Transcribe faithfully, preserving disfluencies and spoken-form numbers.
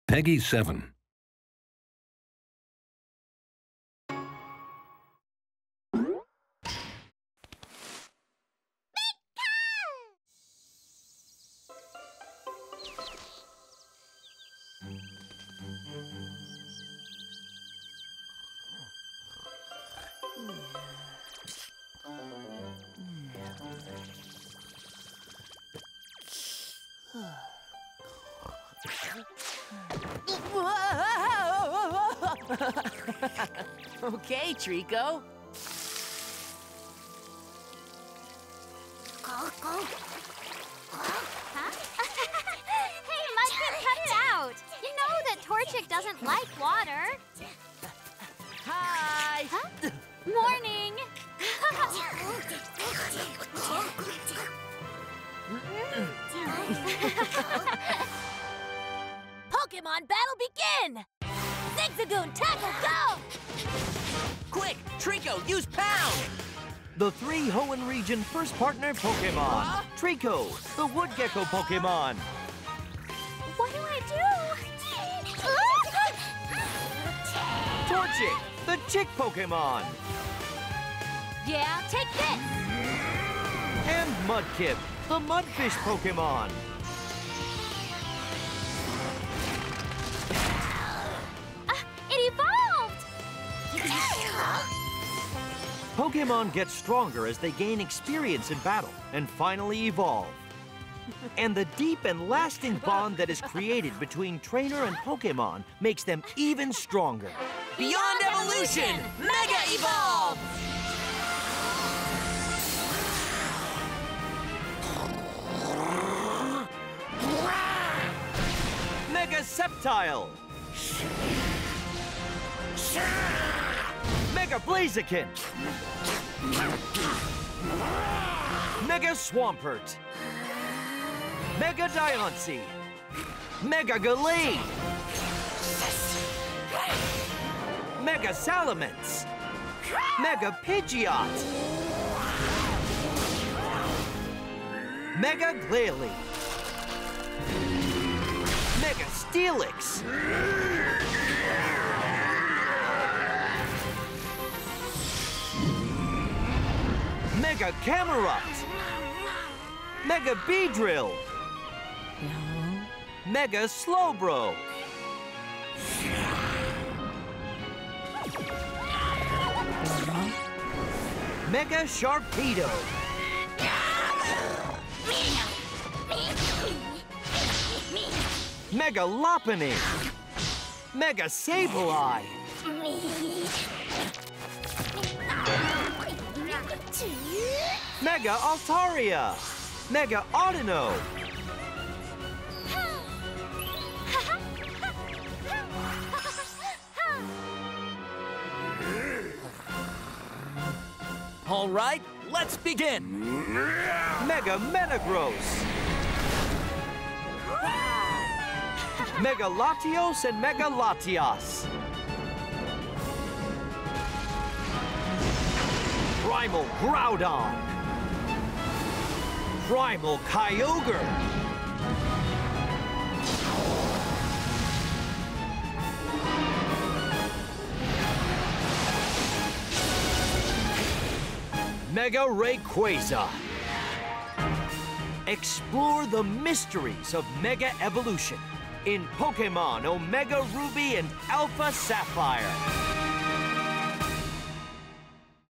Peggy seven. Okay, Trico. Huh? Hey, Mudkip, cut it out. You know that Torchic doesn't like water. Hi! Huh? Morning. Pokemon battle begin! Zigzagoon, tackle, go! Quick, Trico, use Pound! The three Hoenn region first partner Pokémon. Huh? Trico, the wood gecko Pokémon. What do I do? Torchic, the chick Pokémon. Yeah, take this! And Mudkip, the mudfish Pokémon. It evolved! Pokémon get stronger as they gain experience in battle and finally evolve. And the deep and lasting bond that is created between trainer and Pokémon makes them even stronger. Beyond Evolution, Mega Evolve! Mega Sceptile! Mega Blaziken! Mega Swampert! Mega Diancie! Mega Gallade! Mega Salamence! Mega Pidgeot! Mega Glalie! Mega Steelix! Mega Camerupt! Mega Beedrill! Mega Slowbro! Mega Sharpedo! Mega Lopunny! Mega Sableye! Mega Altaria! Mega Audino! All right, let's begin! Mega Metagross! Mega Latios and Mega Latias! Primal Groudon! Primal Kyogre! Mega Rayquaza! Explore the mysteries of Mega Evolution in Pokémon Omega Ruby and Alpha Sapphire.